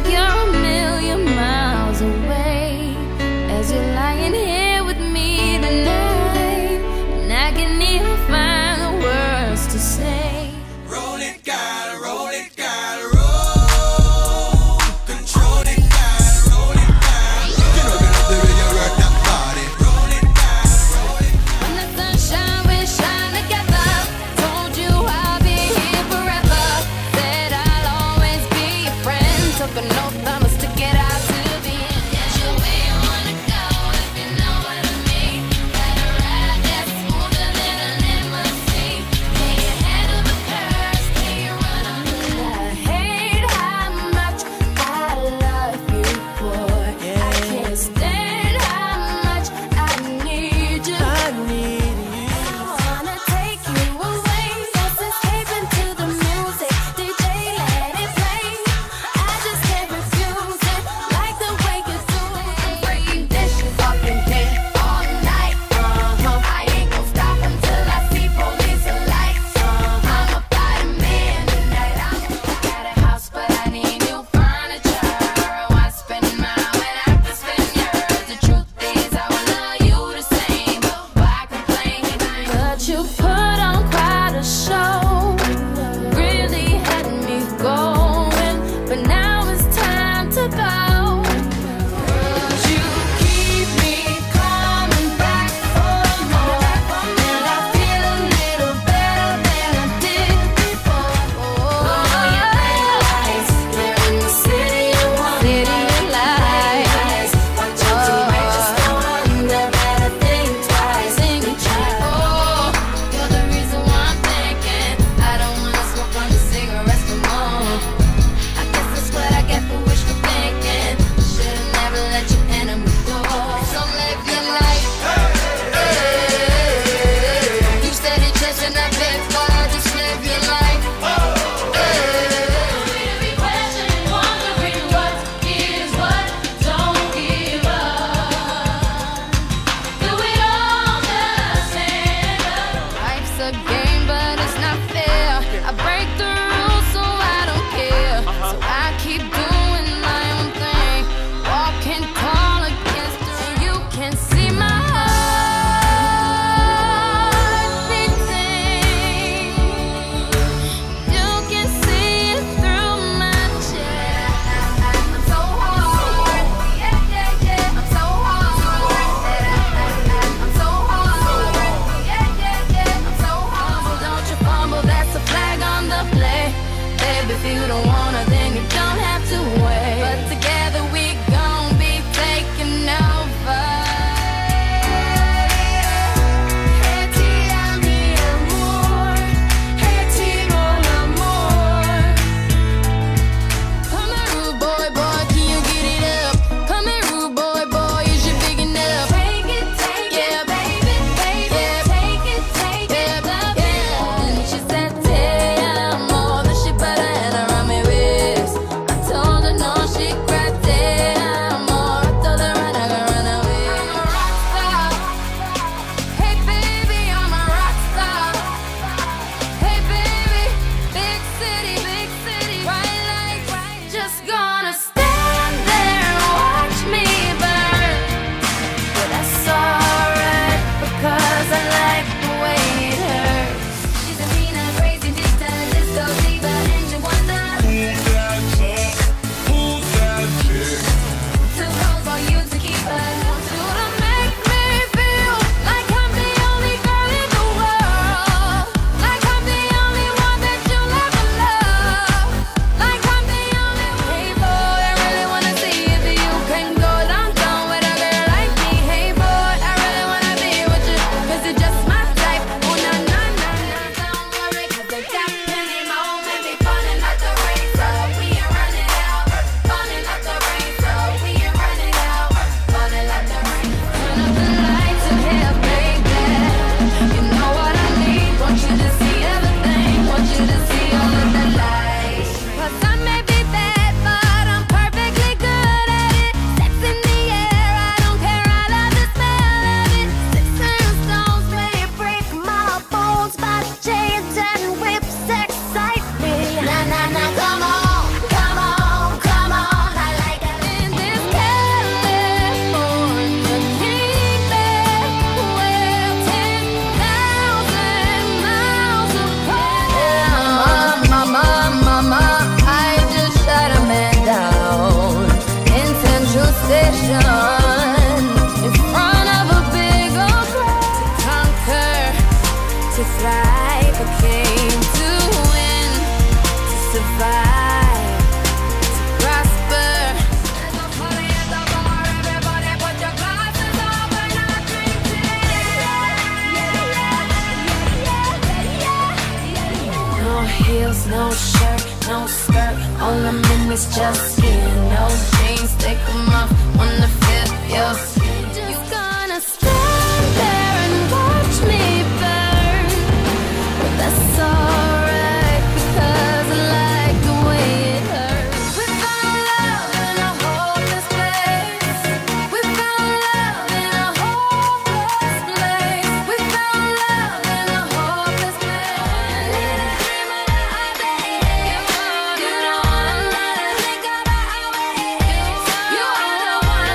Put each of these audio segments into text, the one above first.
like you're a million miles away as you're lying here with me tonight, and I can even find the words to say. Roll it, gotta roll it, gotta roll. Control it, gotta roll it, gotta roll. You know get up there and you rock that body. Roll it, gotta roll it. When the sunshine, we shine together. Told you I'll be here forever. Said I'll always be your friend. Took an oath, I'ma stick it out to the end. Get you where you wanna go if you know what I mean. Better ride that smoother than an limousine. Can you handle the curves? Can you run on the line? I hate how much I love you, boy. I can't stand how much I need you. I wanna take you away. Let's escape into the music. DJ, let it play. I just can't refuse. your skin. No jeans, take them off, wanna feel your skin. Just gonna stand there and watch me burn, but that's alright because I like the way it hurts. We found love in a hopeless place. We found love in a hopeless place. We found love in a hopeless place. You don't wanna think about it. You are the one.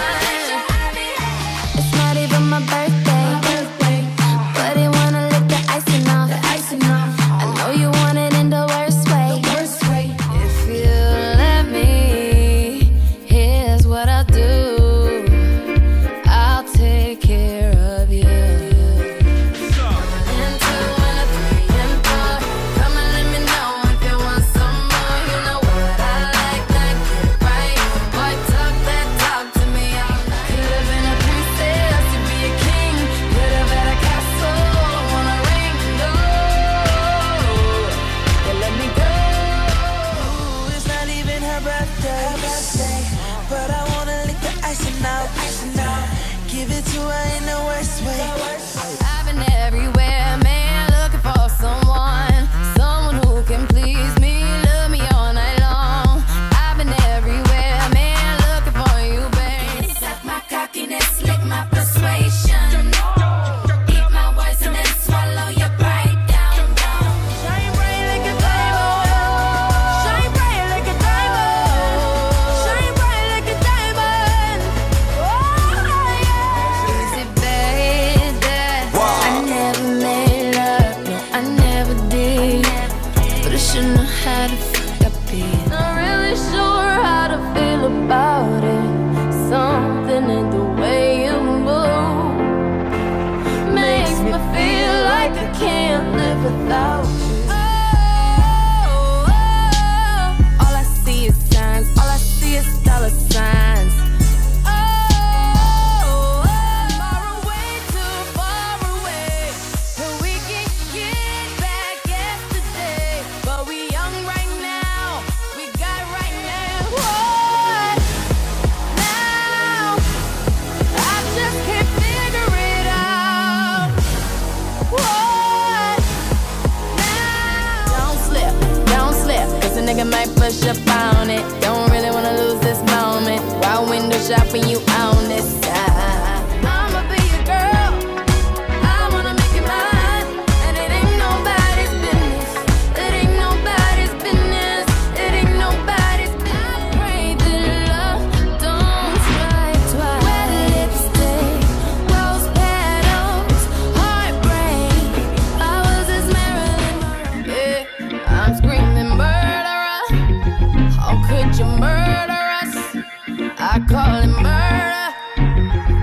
It's not even my birthday, but he wanna lick the icing off. I know you want it in the worst way. If you let me, here's what I'll do. I'll take care of you. And 2 and a 3 and 4. Come and let me know if you want some more. You know what I like, get it right. Boy, talk that talk to me all night. Could've been a princess, you'd be a king. Could've had a castle, want a ring. No, you let me go. It's not even her birthday, but I wanna lick the icing out. Give it to her in the worst way. I've been everywhere, man, looking for someone who can please me, love me all night long. I've been everywhere, man, looking for you, babe. Suck my cockiness, lick my persuasion. Eat my words and then swallow your pride down. Shine bright like a diamond. Shine bright like a diamond. Shine bright like a diamond. Oh, yeah. Is it bad that I never made love? No, I never did. But I should know how to fuck up it. Not really sure how to feel about it. Something in the way you move makes me feel like I can't live without you. All I see is signs, all I see is dollar signs. Far away, too far away, and we can get back yesterday. But we young right now, we got right now. What now? I just can't figure it out. What now? Don't slip, cause a nigga might push up on it. Don't really wanna lose this moment while window shopping you on this side. I'ma be your girl, I wanna make you mine, and it ain't nobody's business. It ain't nobody's business. It ain't nobody's business. I pray that love don't strike twice. Wet lipstick, rose petals, heartbreak. I was this Marilyn Monroe. Yeah, I'm screaming murderer. How could you murder us? I call it murder.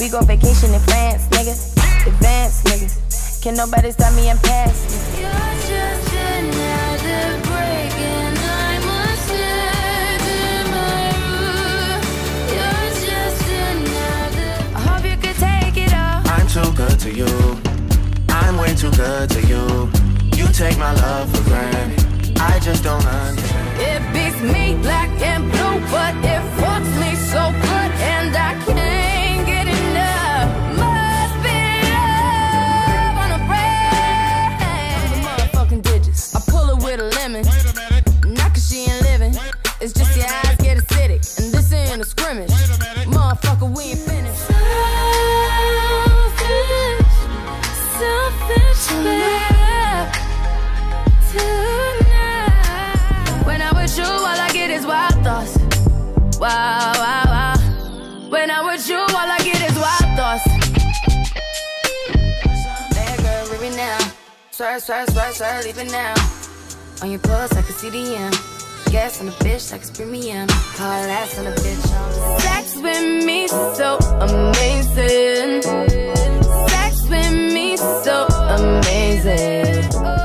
We go vacation in France, nigga. Advance, nigga. Can nobody stop me and pass? You're just another break, and I must head to my room. You're just another. I hope you could take it all. I'm too good to you. I'm way too good to you. You take my love for granted. I just don't understand. It beats me black and blue, but it fucks me so good, and I can't get enough. Must be love on a break. The motherfucking digits. I pull her with a lemon. Not 'cause she ain't living. It's just your eyes get acidic, and this ain't a scrimmage. Motherfucker, we ain't finished. Selfish, babe. Tonight. When I'm with you, all I get is wild thoughts. Wow, wow, wow. When I'm with you, all I get is wild thoughts. That girl, leave it now. Swear, swear, swear, swear, leave it now. On your pulse, I can see the M. Gas on the bitch, like it's premium. Hard ass on the bitch. Sex with me so amazing. Sex with me so amazing.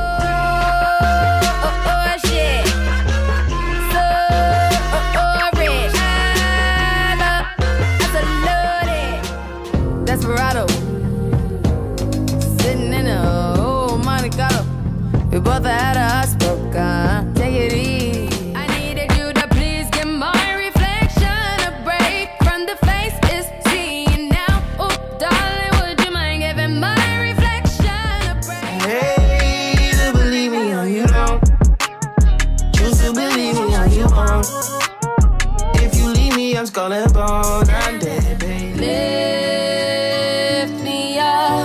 Shit. So rich. That's a loaded. Desperado. Sitting in a old Monte Carlo. We both had a spoken. Take it easy. I needed you to please give my reflection a break from the face it's seeing now. Oh, darling, would you mind giving my reflection a break? Hey, to believe me or you don't. Choose to believe me or you won't. If you leave me, I'm skull and bone. I'm dead, baby. Lift me up.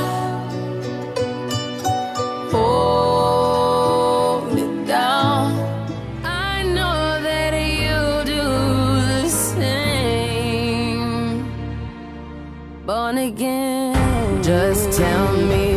Hold me down. I know that you do the same. Born again. Just tell me